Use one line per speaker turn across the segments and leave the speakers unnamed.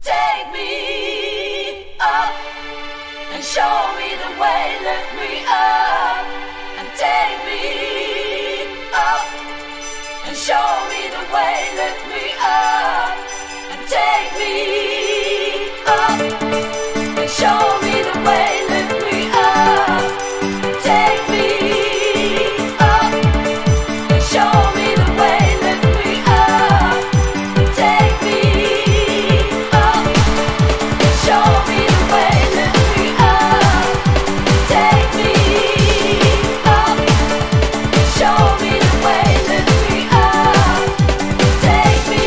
Take me up and show me the way, lift me up and take me up and show me the way, lift me up and take me up and show me the way, lift me up and take me up and show me the way, lift me up and take me up and show me the way, lift me up and take me up and show me the way, lift me up and take me.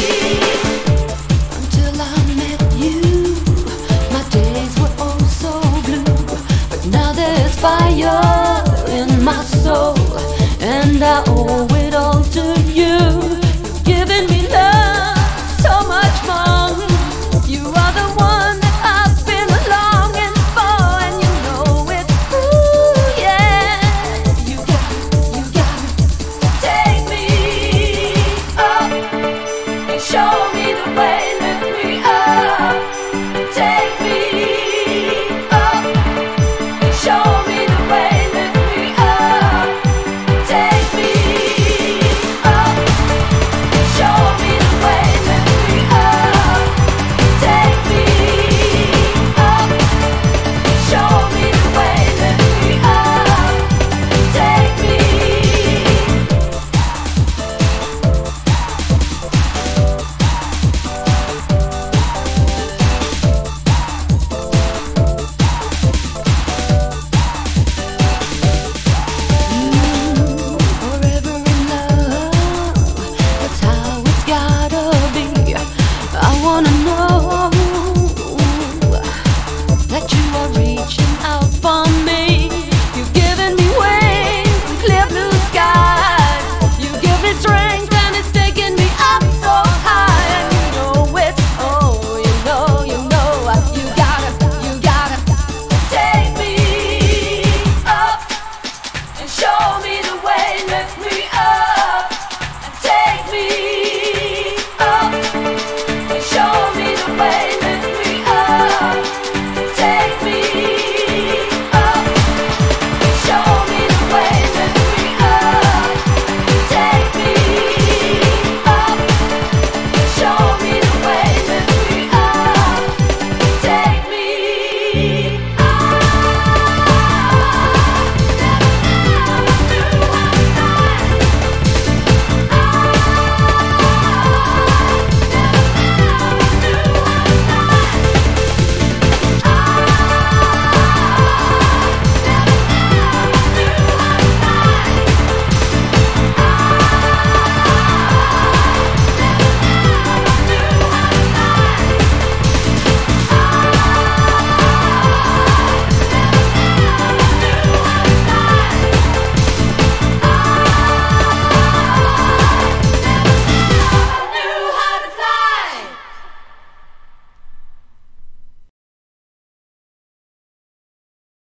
Until I met you, my days were oh so blue, but now there's fire in my soul, and I owe it all to you. You've given me love so much more. You are the one that I've been longing for, and you know it. Ooh, yeah. You got me. Take me up and show me the way, lift me up.